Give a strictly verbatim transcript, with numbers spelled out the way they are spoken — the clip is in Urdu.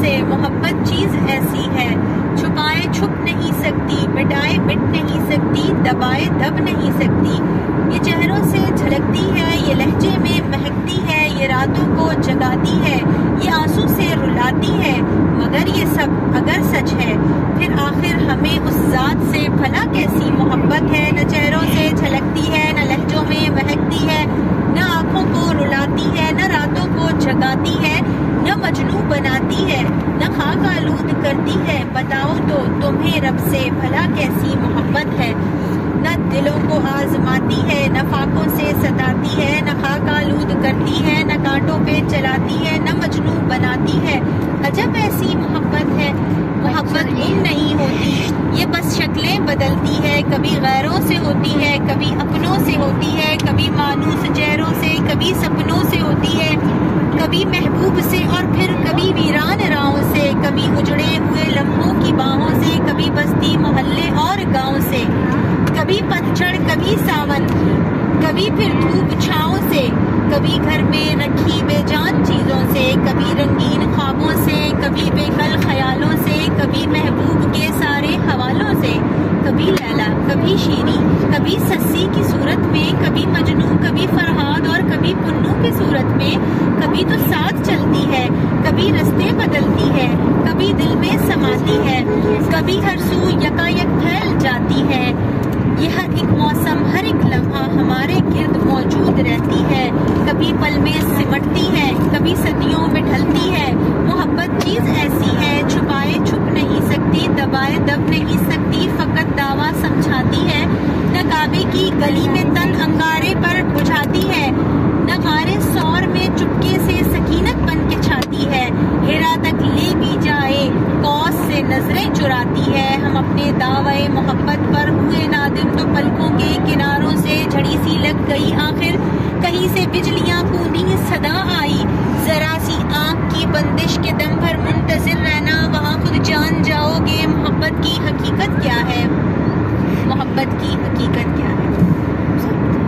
ہے، محبت چیز ایسی ہے، چھپائے چھپ نہیں سکتی، مٹائے مٹ نہیں سکتی، دبائے دب نہیں سکتی، یہ چہروں سے جھلکتی ہے، یہ لہجے میں مہکتی ہے، یہ راتوں کو جگاتی ہے، یہ آنسو سے رلاتی ہے، مگر یہ سب اگر سچ ہے پھر آخر ہمیں اس ذات سے بھلا کیسی محبت ہے، نہ چہروں سے جھلکتی ہے، نہ لہجوں میں مہکتی ہے، نہ آنکھوں کو رلاتی ہے، نہ راتوں کو جگاتی ہے، نہ مجنوں بناتی ہے، نہ خاک آلود کرتی ہے، بتاؤ تو تمہیں رب سے بھلا کیسی محبت ہے، نہ دلوں کو آزماتی ہے، نہ فاقوں سے ستاتی ہے، نہ خاک آلود کرتی ہے، نہ کانٹوں پہ چلاتی ہے، نہ مجنوں بناتی ہے، عجب ایسی محبت ہے، محبت گم نہیں ہوتی، یہ بس شکلیں بدلتی ہے، کبھی غیروں سے ہوتی ہے، کبھی اپنوں سے ہوتی ہے، کبھی مانوس چہروں سے، کبھی سپنوں سے ہوتی ہے، کبھی محبوب سے اور پھر کبھی ویران راہوں سے، کبھی اجڑے ہوئے لمحوں کی باہوں سے، کبھی بستی محلے اور گاؤں سے، کبھی پتجھڑ کبھی ساون، کبھی پھر دھوپ چھاؤں سے، کبھی گھر میں رکھی بے جان چیزوں سے، کبھی رنگین خوابوں سے، کبھی بے کل خیالوں سے، کبھی محبوب کے سارے حوالوں سے، کبھی لیلا کبھی شیری، کبھی سسی کی صورت میں، کبھی مجنوں، کبھی فرہاد اور کبھی پنو کی صورت میں، کبھی تو ساتھ چلتی ہے، کبھی رستے بدلتی ہے، کبھی دل میں سماتی ہے، کبھی ہر سو یکا یک پھیل جاتی ہے، یہ ہر ایک موسم ہر ایک لمحہ ہمارے گرد موجود رہتی ہے، کبھی پل میں سمٹتی ہے، کبھی صدیوں میں ڈھلتی ہے، محبت چیز ایسی ہے، چھپائے چھپ نہیں سکتی، دبائے دب نہیں سکتی، فقط دعویٰ سمجھاتی ہے، نہ کعبے کی گلی میں تن انگارے پر بجھاتی ہے، نہ غارے سور میں چپکے سے سکینت بن کے چھاتی ہے، ہیرا تک لے بھی جائے کوس سے نظریں چراتی ہے، ہم اپنے دعوے محبت پر ہوئے نادم تو پلکوں کے کناروں سے جھڑی سی لگ گئی آخر، کہیں سے بجلیاں کونی صدا آئی، ذرا سی آنکھ کی بندش کے دم بھر منتظر رہنا، وہاں خود جان جاؤ گے محبت کی حقیقت کیا ہے، محبت کی حقیقت کیا ہے۔